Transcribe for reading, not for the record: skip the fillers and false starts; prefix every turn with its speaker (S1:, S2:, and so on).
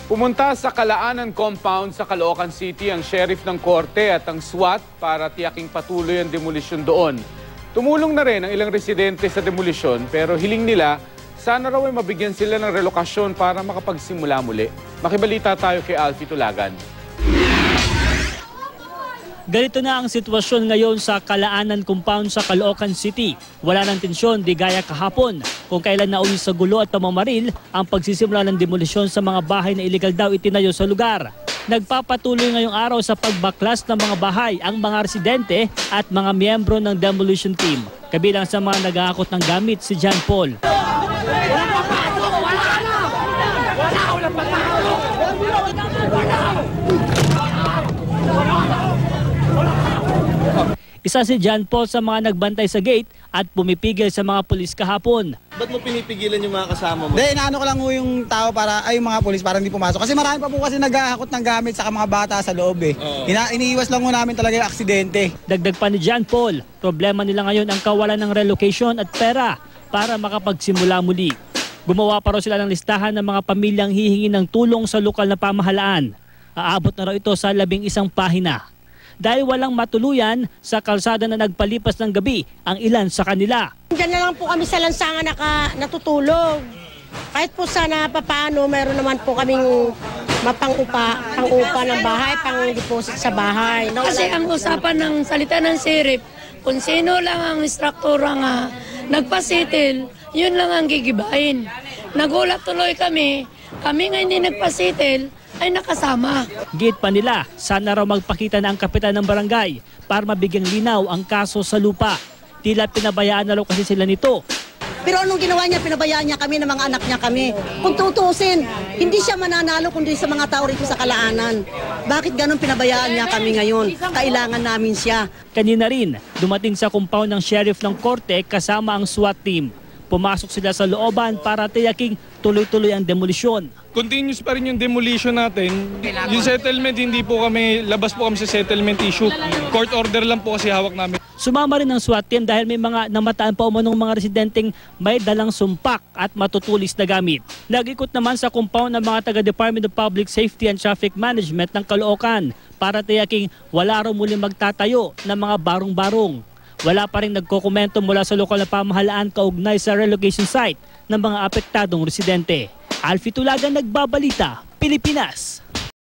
S1: Pumunta sa Kalaanan Compound sa Caloocan City ang sheriff ng korte at ang SWAT para tiyaking patuloy ang demolisyon doon. Tumulong na rin ang ilang residente sa demolisyon pero hiling nila sana raw ay mabigyan sila ng relokasyon para makapagsimula muli. Makibalita tayo kay Alfie Tulagan.
S2: Ganito na ang sitwasyon ngayon sa Kalaanan Compound sa Caloocan City. Wala ng tensyon di gaya kahapon kung kailan nauwi sa gulo at pamamaril ang pagsisimula ng demolisyon sa mga bahay na iligal daw itinayo sa lugar. Nagpapatuloy ngayong araw sa pagbaklas ng mga bahay ang mga residente at mga miyembro ng demolition team. Kabilang sa mga nag-aakot ng gamit si John Paul. Isa si John Paul sa mga nagbantay sa gate at pumipigil sa mga pulis kahapon.
S3: Ba't mo pinipigilan yung mga kasama mo?
S4: Hindi, inaano ko lang yung tao para, yung mga pulis para hindi pumasok. Kasi marami pa po kasi nag-aakot ng gamit sa mga bata sa loob eh. Iniiwas lang mo namin talaga yung aksidente.
S2: Dagdag pa ni John Paul, problema nila ngayon ang kawalan ng relocation at pera para makapagsimula muli. Gumawa pa raw sila ng listahan ng mga pamilyang hihingi ng tulong sa lokal na pamahalaan. Aabot na raw ito sa 11 pahina. Dahil walang matuluyan sa kalsada na nagpalipas ng gabi ang ilan sa kanila.
S5: Diyan na lang po kami sa lansangan natutulog. Kahit po sana papaano, meron naman po kaming pang-upa ng bahay, pang-deposit sa bahay.
S6: Kasi ang usapan ng salita ng sheriff, kung sino lang ang instruktura nga nagpasitil, yun lang ang gigibahin. Nagulat tuloy kami nga hindi nagpasitil, ay nakasama.
S2: Gate pa nila, sana raw magpakita na ang kapitan ng barangay para mabigyang linaw ang kaso sa lupa. Tila pinabayaan na raw kasi sila nito.
S5: Pero anong ginawa niya? Pinabayaan niya kami ng mga anak niya kami. Kung tutusin, hindi siya mananalo kundi sa mga tao rito sa Kalaanan. Bakit ganun pinabayaan niya kami ngayon? Kailangan namin siya.
S2: Kanina rin, dumating sa compound ng sheriff ng korte kasama ang SWAT team. Pumasok sila sa looban para tiyaking tuloy-tuloy ang demolisyon.
S7: Continuous pa rin yung demolition natin. Yung settlement, hindi po kami, labas po kami sa settlement issue. Court order lang po kasi hawak namin.
S2: Sumama rin ang SWAT team dahil may mga namataan pa umanong mga residenteng may dalang sumpak at matutulis na gamit. Nag-ikot naman sa compound ng mga taga-Department of Public Safety and Traffic Management ng Caloocan para tiyaking wala raw muli magtatayo ng mga barong-barong. Wala pa rin nagkokomento mula sa lokal na pamahalaan kaugnay sa relocation site ng mga apektadong residente. Alfie Tulagan, Nagbabalita, Pilipinas.